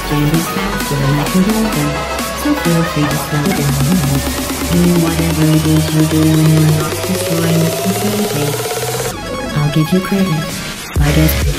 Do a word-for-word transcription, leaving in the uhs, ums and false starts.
jam is faster than I can go them, so feel free to slow down. Do whatever it is you're doing and not destroying this facility. I'll give you credit, I guess.